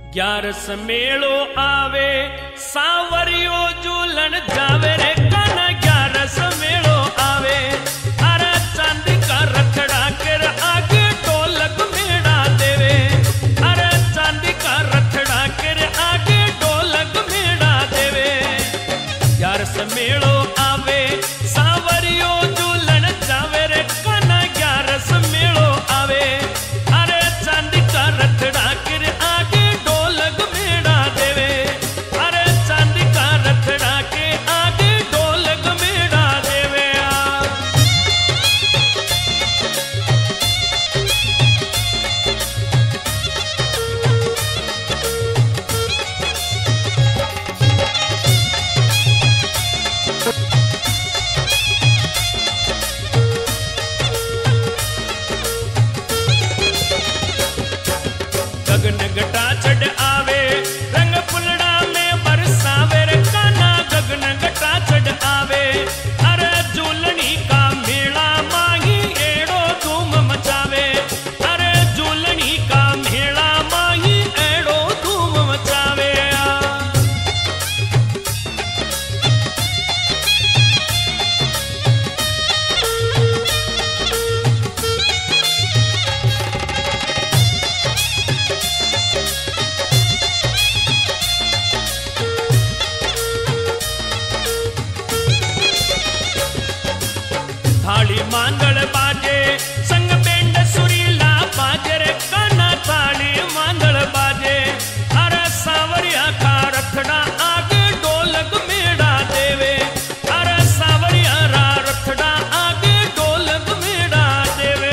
ग्यारस मेलो आवे सांवरियो झूलन जावे रे काना। ग्यारस मेलो आवे अरे चांदी का रखड़ा कर आगे ढोलक मेड़ा देवे। अरे चांदी का रखड़ा कर आगे ढोलक मेड़ा देवे। ग्यारस मेलो आवे सांवरियो झूलन जावे रे काना। ग्यारस मेलो आवे अरे चांदी का रखड़ा कर आगे ढोलक मेड़ा देवे। अरे चांदी का रखड़ा के आगे ढोलक मेड़ा देवे। गगन घटा चढ़ आवे रंग फुलड़ा में बरसावे रे काना। गगन घटा चढ़ आवे अरे झूलनी का मेला माही एड़ो धूम मचावे। अरे झूलनी का मेला माही एड़ो धूम मचावे। थाली मांगल बाजे संग बेंड सुरीला बाजे रे काना। थाली मांगल बाजे अरे सावरिया का रखड़ा आगे ढोलक मेड़ा देवे। अरे सावरिया रा रखड़ा आगे ढोलक मेड़ा देवे।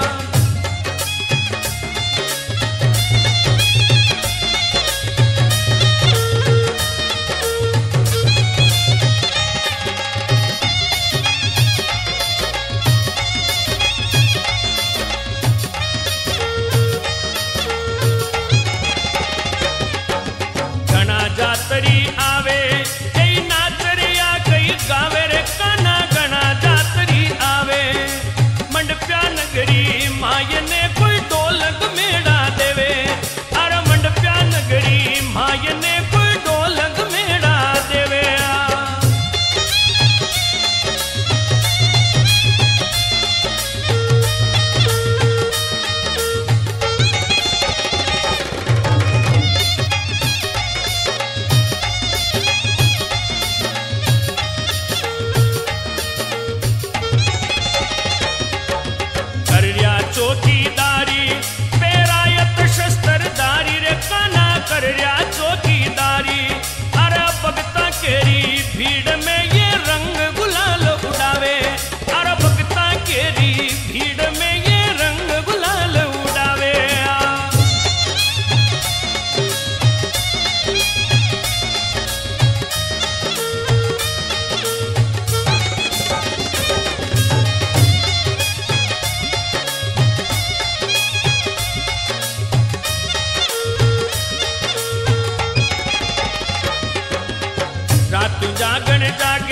घना जातरी आवे कई नाचरिया कई गावे रे काना। घना जातरी आवे मंडप्या नगरी मायने कोई ढोलक मेड़ा देवे। अरे मंडप्या नगरी मायने कोई ढोलक मेड़ा देवे। करया चौकीदारी पेरायत शस्त्रधारी रे काना। करया चौकीदारी अरे भगता केरी भीड़ में ये रंग गुलाल उड़ावे। अरे भगता केरी भीड़ में ये रंग गुलाल उड़ावे। रात जागन जागे